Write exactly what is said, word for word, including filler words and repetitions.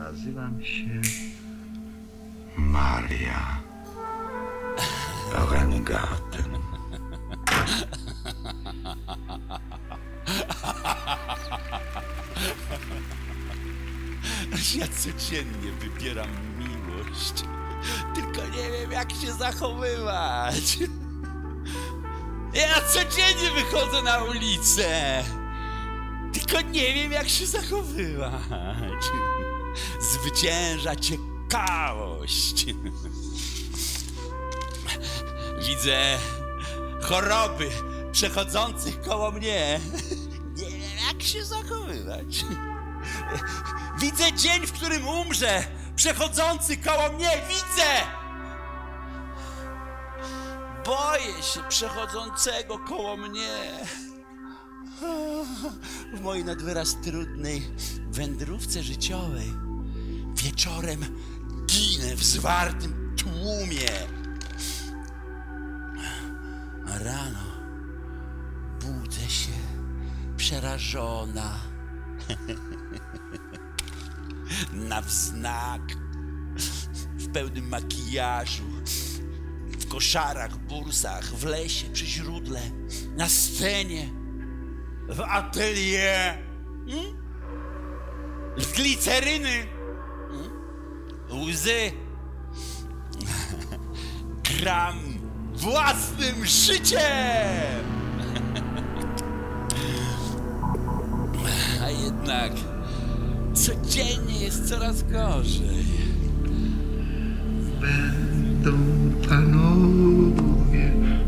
Nazywam się Maria Arangaten. Ja codziennie wybieram miłość, tylko nie wiem, jak się zachowywać. Ja codziennie wychodzę na ulicę, tylko nie wiem, jak się zachowywać. Zwycięża ciekawość. Widzę choroby przechodzących koło mnie. Nie wiem, jak się zachowywać. Widzę dzień, w którym umrze przechodzący koło mnie. Widzę! Boję się przechodzącego koło mnie. W mojej nad wyraz trudnej wędrówce życiowej wieczorem ginę w zwartym tłumie. A rano budzę się przerażona. Na wznak, w pełnym makijażu, w koszarach, bursach, w lesie, przy źródle, na scenie, w atelier, hmm? z gliceryny, hmm? łzy, gram własnym życiem. A jednak codziennie jest coraz gorzej. Będą panowie